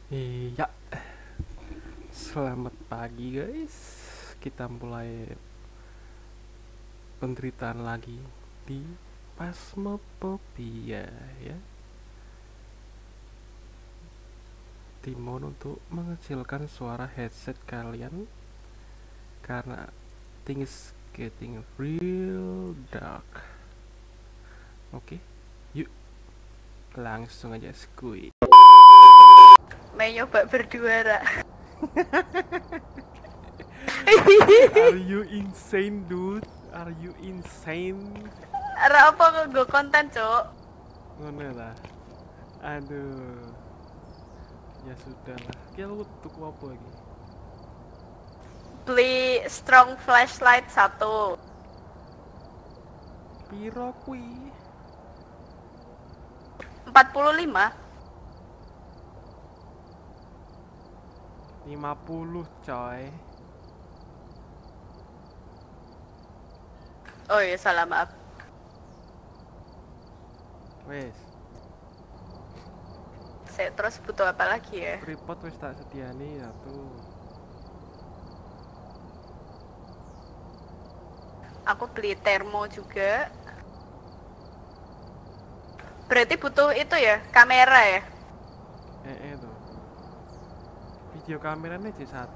Iya, selamat pagi guys. Kita mulai penderitaan lagi di Phasmophobia ya. Timon untuk mengecilkan suara headset kalian karena things getting real dark. Oke, yuk langsung aja skuy. Main nyoba berdua, Ra. Are you insane, dude? Are you insane? Ra apa nggo konten, Cuk? Ngono lah. Aduh. Ya sudah lah. Ki lu tuku apa lagi? Beli strong flashlight 1. Piro kui? 45. 50 coy. Oh iya, salah, maaf. Wes, Saya terus butuh apa lagi ya? tripod wis tak sediani ya tuh. Aku beli termo juga. Berarti butuh itu ya, kamera ya? Tuh. Video kameranya J1.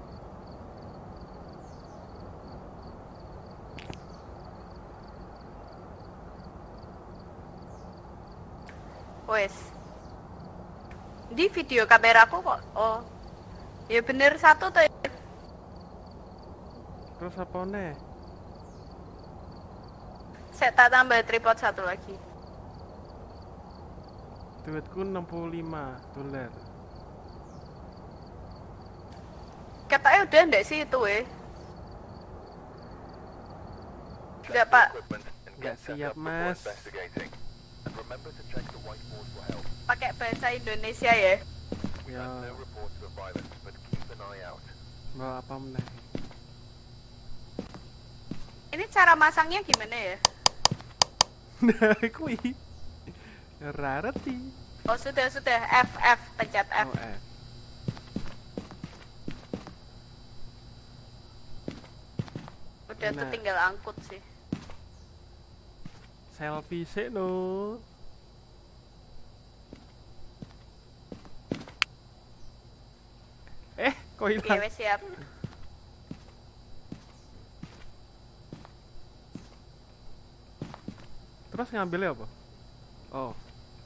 Wes. Di video kameraku kok. Oh. Ya bener 1 tuh. Terus apa nih? Saya tak tambah tripod 1 lagi. Duitku $65. Katanya udah ndak sih itu Enggak, Pak. Nggak siap mas. Pakai bahasa Indonesia ya. Ya. Mau apa meneh? Ini cara masangnya gimana ya? Nah, kui. Rareti. Oh sudah, F, pencet F. Oh, Udah tuh Nah. tinggal angkut sih. Selfie sih no. Kok Oke, hilang? wes siap. Terus ngambilnya apa? Oh.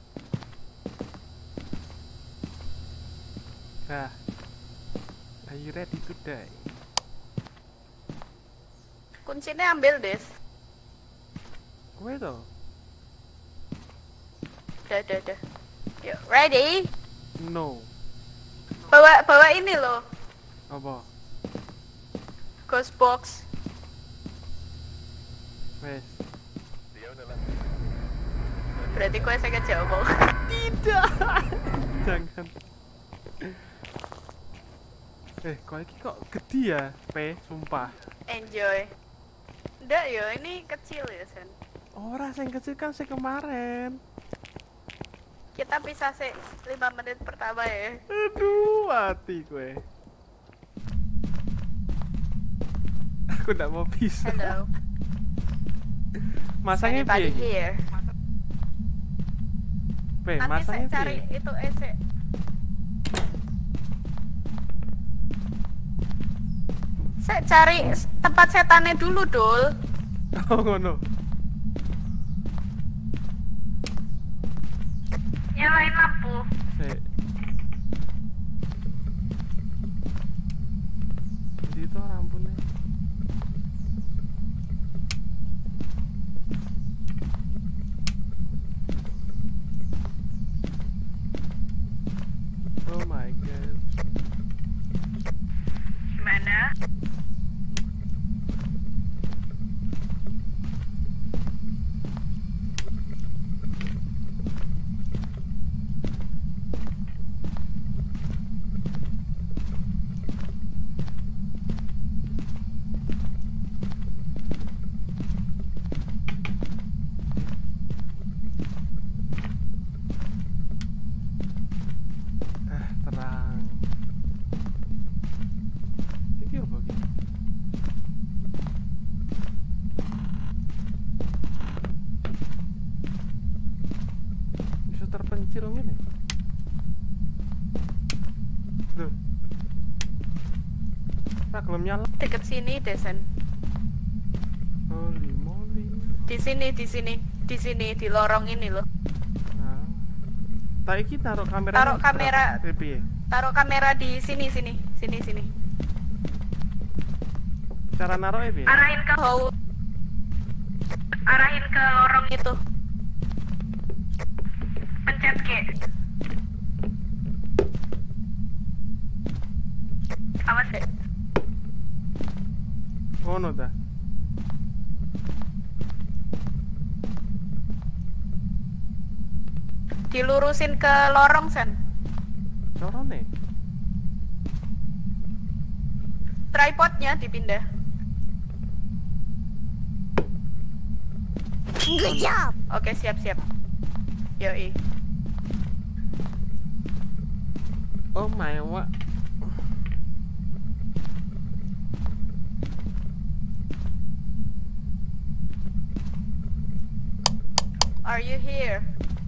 Nah. Are you ready to die? Kuncinya ambil, Des. Kowe to? Udah. Yuk, ready? No. Bawa ini loh, Apa? ghost box. Wes. Berarti kue saya kejauh. Tidak. Jangan. Kok iki kok gede ya, P, sumpah. Enjoy. Enggak yo, ini kecil ya, Sen. Ora sing kecil kan sing kemarin. Kita bisa 5 menit pertama ya. Aduh, mati gue. Aku ndak mau bisa. Hello. Masangnya Anybody piye? here? P, Nanti saya masangnya cari piye? itu ese. Saya cari tempat setannya dulu, Dul. Oh, ngono. Nyalain lampu. Sik. Ndi to rampune? Oh my god. Gimana? Tak belum nyala. Deket sini, Desen. Holy moly. Di sini, di lorong ini loh. Nah. Tak iki taruh kamera. Taruh kamera. Piye? Taruh kamera di sini. Cara naruhnya piye? Arahin ke hall. Arahin ke lorong itu. Pencet G. Awas deh. Ngono dah. Dilurusin ke lorong, Sen. Corone. Tripodnya dipindah. Good job. Oke, siap. Yoi. Oh my wa. Are you here?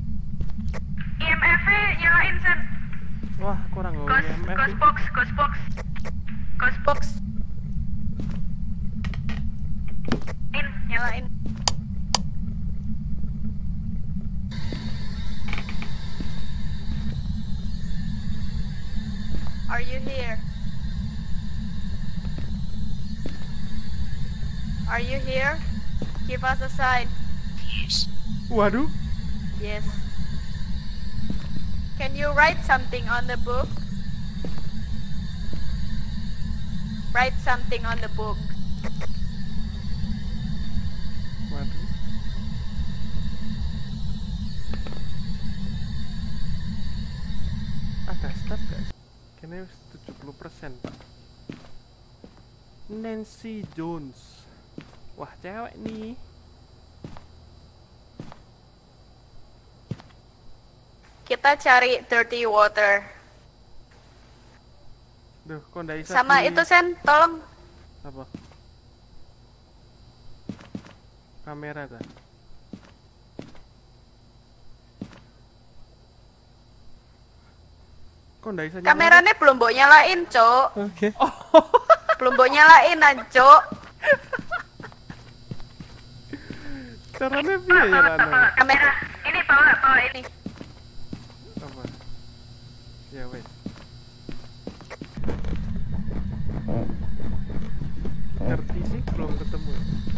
IMF nyalain Sen. Wah, kurang ngomong IMF. Ghost box. Nyalain. Are you here? Are you here? Give us a sign. Waduh. Yes. Can you write something on the book? Write something on the book. Waduh. Ada start guys. Kayaknya 70%, Pak. Nancy Jones. Wah, cewek nih. Kita cari dirty water. Duh, kok ndak bisa Sama di- itu Sen, tolong. apa? Kamera dah. Kok ndak bisa nyala? Kameranya belum mbok nyalain, Cok. Oke. Belum mbok nyalain, Cok. Caranya piye ya Rana? Kamera. Ini bawa ini. Apa? Ya wes. Ngerti sih belum ketemu.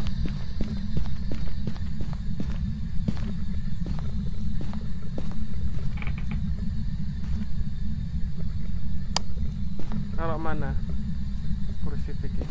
Kalau mana? Crucifiknya.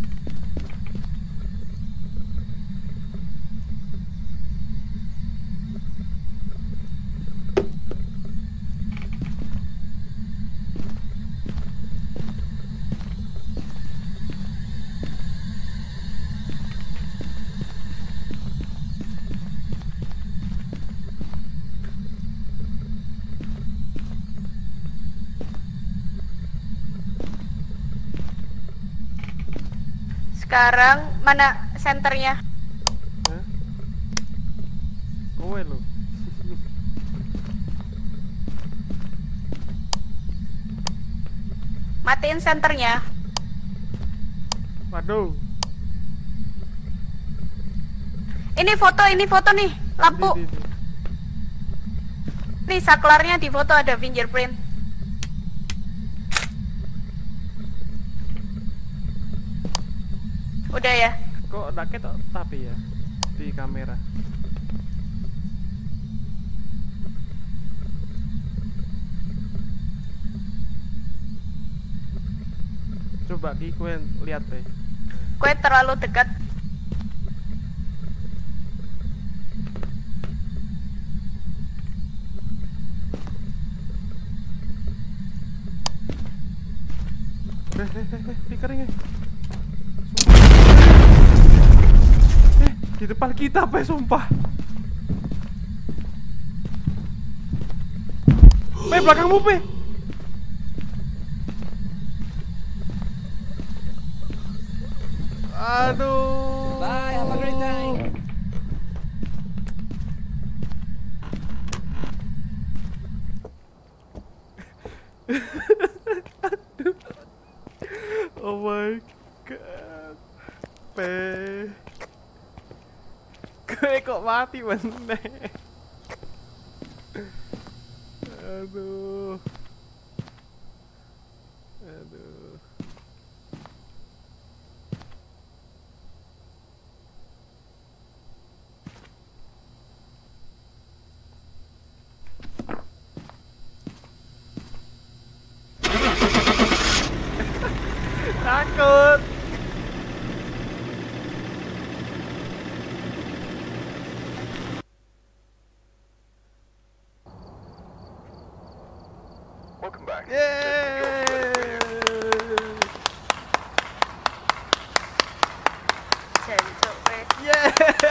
Sekarang mana senternya? Hah? Kowe lo. Matiin senternya. Waduh. Ini foto nih. Lampu. Di. Nih saklarnya di foto ada fingerprint. Udah ya. Kok ndak ketok tapi ya di kamera. Coba Ki kowe lihat deh. Kue terlalu dekat. Pikernya. Di depan kita, Pe, sumpah. Pe, belakangmu, Pe. Aduh. Bye, have a great time. Oh my. Pe. Gue kok mati meneh. Aduh. Aduh. Takut. Welcome back. Yeay. Jancuk, Pe. Yeay.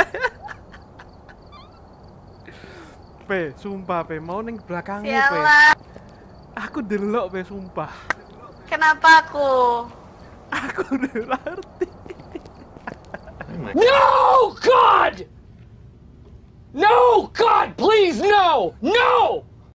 Pe, sumpah Pe, mau ning belakangmu Pe. Sialan. Aku delok Pe, sumpah. Kenapa aku? Aku udah ngerti. No, God! No, God, please, no! No!